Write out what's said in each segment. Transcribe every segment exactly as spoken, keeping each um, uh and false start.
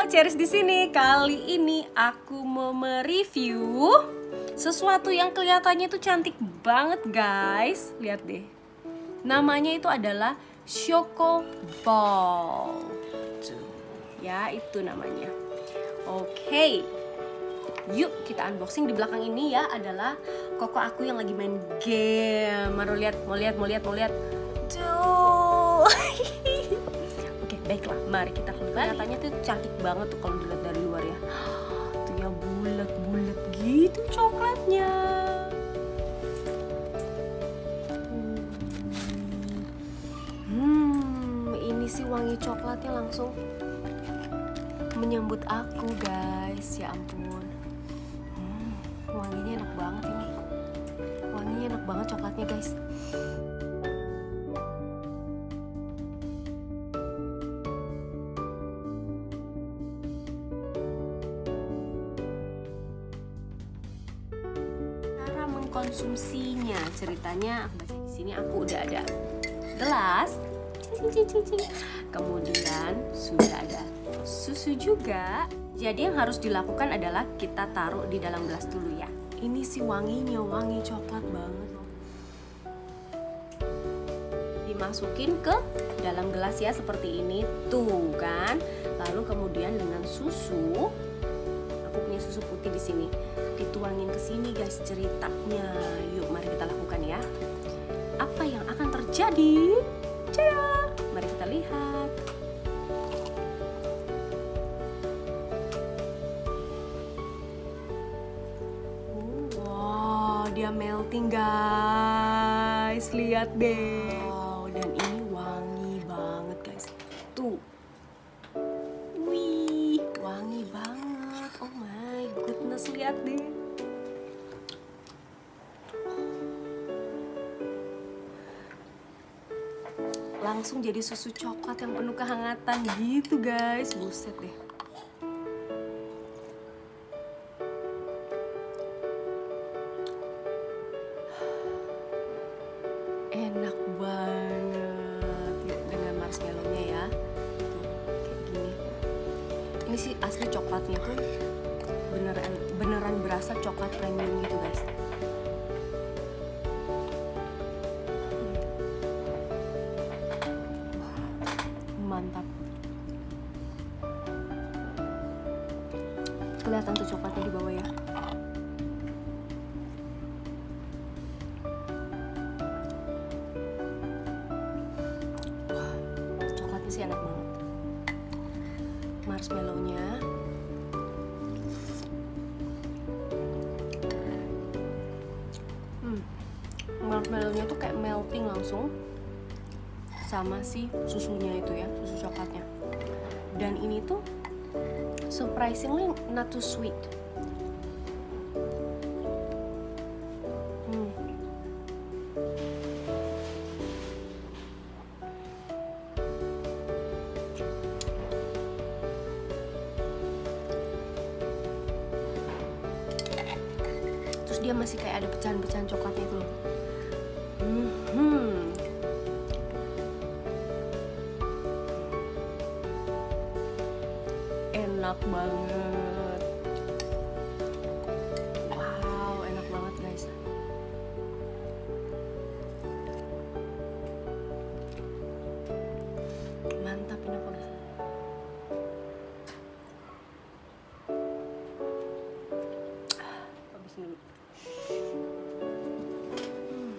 Cherries di sini. Kali ini aku mau mereview sesuatu yang kelihatannya itu cantik banget, guys. Lihat deh. Namanya itu adalah Choco Ball. Tuh, ya itu namanya. Oke. Yuk kita unboxing. Di belakang ini ya adalah koko aku yang lagi main game. Mau lihat, mau lihat, mau lihat, mau lihat. Tuh. Oke, baiklah. Mari kita kembali. Kelihatannya tuh cantik banget tuh kalau dilihat dari luar ya. Tuh ya bulat-bulat gitu coklatnya. Hmm, ini sih wangi coklatnya langsung menyambut aku, guys. Ya ampun. Hmm, wanginya enak banget ini. Wanginya enak banget coklatnya, guys. Cara mengkonsumsinya, ceritanya aku baca di sini. Aku udah ada gelas, cing, cing, cing, cing. Kemudian sudah ada susu juga. Jadi yang harus dilakukan adalah kita taruh di dalam gelas dulu ya. Ini sih wanginya, wangi coklat banget loh. Dimasukin ke dalam gelas ya seperti ini tuh kan. Lalu kemudian dengan susu, aku punya susu putih di sini, dituangin ke sini, guys, ceritanya. Yuk mari kita lakukan ya. Apa yang akan terjadi? Tada! Mari kita lihat. Wow, dia melting, guys. Lihat deh. Wow, dan ini wangi banget, guys. Tuh. Wih, wangi banget. Oh my goodness, lihat deh. Langsung jadi susu coklat yang penuh kehangatan gitu, guys. Buset deh. Enak banget dengan marshmallow-nya ya. Tuh, kayak gini. Ini sih asli coklatnya tuh beneran beneran berasa coklat premium gitu, guys. Mantap. Kelihatan tuh coklatnya di bawah ya. Wah, coklatnya sih enak banget. Marshmallow-nya. Hmm. Marshmallow-nya tuh kayak melting langsung sama si susunya itu ya, susu coklatnya. Dan ini tuh surprisingly not too sweet. Hmm. Terus dia masih kayak ada pecahan-pecahan coklatnya itu loh. Hmm. Enak banget. Wow, enak banget, guys. Mantap ini apa, guys? Habis dulu. Hmm.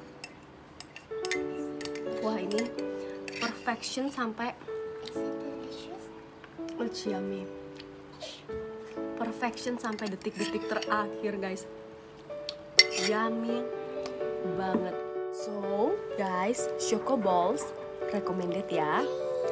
Wah, ini perfection sampai it's yummy. Perfection sampai detik-detik terakhir, guys. Yummy banget. So, guys, Choco Balls recommended ya.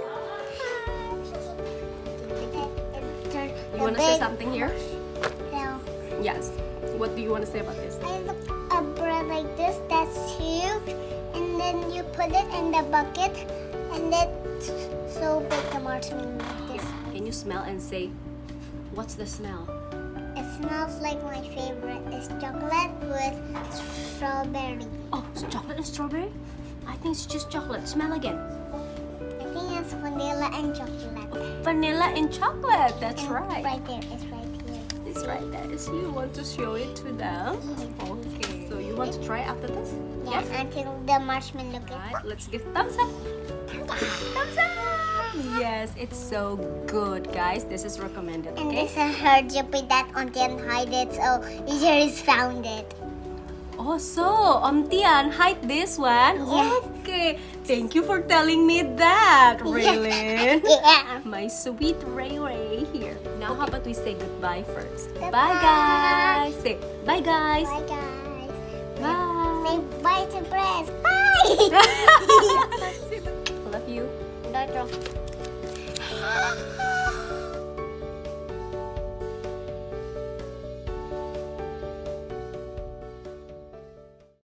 You wanna say something here? No. Yes. What do you wanna say about this? I look a bread like this that's huge, and then you put it in the bucket, and then so big the marshmallow like this. Can you smell and say, what's the smell? It smells like my favorite. It's chocolate with strawberry. Oh, it's chocolate and strawberry? I think it's just chocolate. Smell again. I think it's vanilla and chocolate. vanilla and chocolate. That's And right. Right there. It's right here. It's right there. So you want to show it to them? Okay. So you want to try after this? Yeah, until the marshmallow gets. Right. Let's give thumbs up. Thumbs up. Yes, it's so good, guys. This is recommended. And Okay. this I heard you put that on the and hide it, so Jerry's found it. Oh, so Om Tian hide this one? Yes. Okay. Thank you for telling me that, Raylin. Yeah. My sweet Ray Ray here. Now, how about we say goodbye first? Goodbye. Bye, guys. Say bye, guys. Bye, guys. Bye. Say bye to Press. Bye. Love you. Don't